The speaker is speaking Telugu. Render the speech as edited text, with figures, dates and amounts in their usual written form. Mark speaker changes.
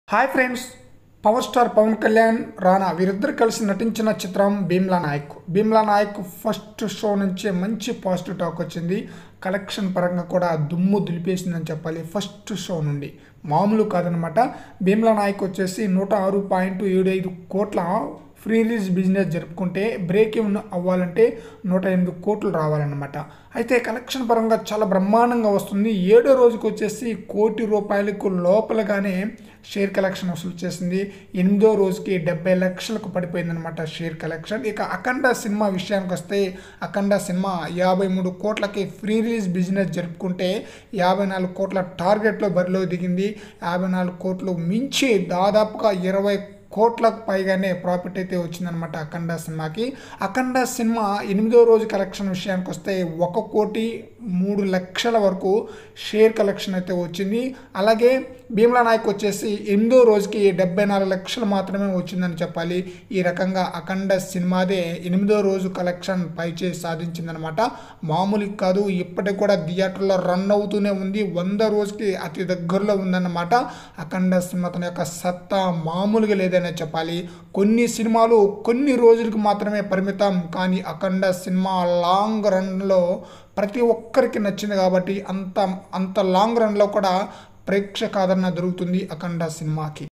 Speaker 1: Hi friends, power star Pawan Kalyan, Rana వీరిద్దరు కలిసి నటించిన చిత్రం భీమ్లా నాయక్. భీమ్లా నాయక్ ఫస్ట్ షో నుంచే మంచి పాజిటివ్ టాక్ వచ్చింది. కలెక్షన్ పరంగా కూడా దుమ్ము దులిపేసిందని చెప్పాలి. ఫస్ట్ షో నుండి మామూలు కాదనమాట. భీమ్లా నాయక్ వచ్చేసి 106.75 కోట్ల ఫ్రీ రిలీజ్ బిజినెస్ జరుపుకుంటే బ్రేక్ ఈవెన్ అవ్వాలంటే 108 కోట్లు రావాలన్నమాట. అయితే కలెక్షన్ పరంగా చాలా బ్రహ్మాండంగా వస్తుంది. 7వ రోజుకి వచ్చేసి ₹1 కోటి లోపలగానే షేర్ కలెక్షన్ వసూలు చేసింది. 8వ రోజుకి 70 లక్షలకు పడిపోయిందనమాట షేర్ కలెక్షన్. ఇక అఖండ సినిమా విషయానికి వస్తే అఖండ సినిమా 53 కోట్లకి ఫ్రీ రిలీజ్ బిజినెస్ జరుపుకుంటే 54 కోట్ల టార్గెట్లో బరిలో దిగింది. 54 కోట్లు మించి దాదాపుగా 20 కోట్లకు పైగానే ప్రాఫిట్ అయితే వచ్చిందనమాట అఖండ సినిమాకి. అఖండ సినిమా 8వ రోజు కలెక్షన్ విషయానికి వస్తే 1,03,00,000 వరకు షేర్ కలెక్షన్ అయితే వచ్చింది. అలాగే భీమ్లా నాయక్ వచ్చేసి 8వ రోజుకి 74 లక్షలు మాత్రమే వచ్చిందని చెప్పాలి. ఈ రకంగా అఖండ సినిమాదే 8వ రోజు కలెక్షన్ పైచేసి సాధించిందనమాట. మామూలు కాదు, ఇప్పటికి కూడా థియేటర్లో రన్ అవుతూనే ఉంది. 100 రోజుకి అతి దగ్గరలో ఉందన్నమాట. అఖండ సినిమా తన యొక్క సత్తా మామూలుగా లేదని చెప్పాలి. కొన్ని సినిమాలు కొన్ని రోజులకు మాత్రమే పరిమితం, కానీ అఖండ సినిమా లాంగ్ రన్లో ప్రతి ఒక్కరికి నచ్చింది కాబట్టి అంత లాంగ్ రన్లో కూడా ప్రేక్షక ఆదరణ దొరుకుతుంది అఖండ సినిమాకి.